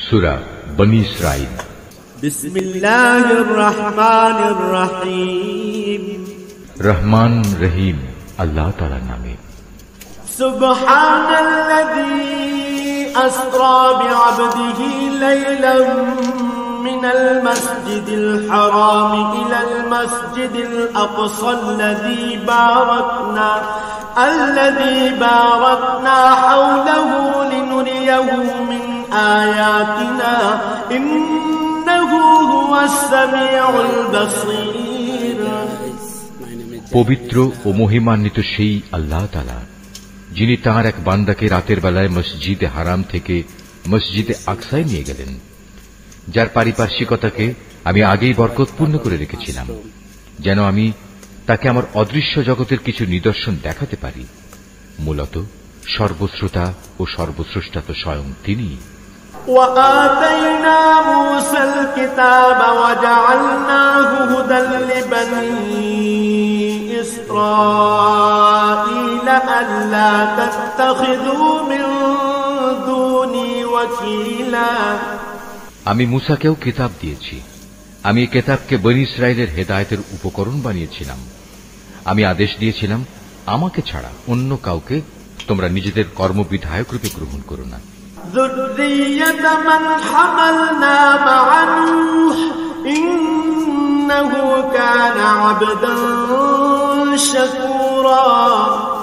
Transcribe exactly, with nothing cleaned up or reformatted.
সূরা বনী ইসরাঈল। বিসমিল্লাহির রহমানির রহিম। রহমান রহিম আল্লাহ তাআলার নামে। সুবহানাল্লাযী আসরা বিআবদিহি লাইলাম মিনাল মাসজিদিল হারাম ইলাল মাসজিদিল আকসাল্লাযী বারাকনা আল্লাযী বারাকনা হাওলাহু লিনুরিয়াহু মিন আয়াতিনা ইন্নাহু হুয়াস সামিউল বাসীর। পবিত্র ও মহিমান্বিত সেই আল্লাহ তাআলা, যিনি তাঁর এক বান্দাকে রাতের বেলায় মসজিদে হারাম থেকে মসজিদে আকসায় নিয়ে গেলেন, যার পারিপার্শ্বিকতাকে আমি আগেই বরকতপূর্ণ করে রেখেছিলাম, যেন আমি তাকে আমার অদৃশ্য জগতের কিছু নিদর্শন দেখাতে পারি। মূলত সর্বশ্রোতা ও সর্বস্রষ্টা তো স্বয়ং তিনি। وآتينا موسى الكتاب وجعلناه هدى لبني إسرائيل ألا تتخذوا من دوني وكيلا। আমি মুসাকেও কিতাব দিয়েছি। আমি এই কিতাবকে বনী ইসরাইলের হেদায়েতের উপকরণ বানিয়েছিলাম। আমি আদেশ দিয়েছিলাম, আমাকে ছাড়া অন্য কাউকে তোমরা নিজেদের কর্মবিধায়ক রূপে গ্রহণ করো না। ذُرِّيَّةَ مَنْ حَمَلْنَا مَعَ نُوحٍ إِنَّهُ كَانَ عَبْدًا شَكُورًا।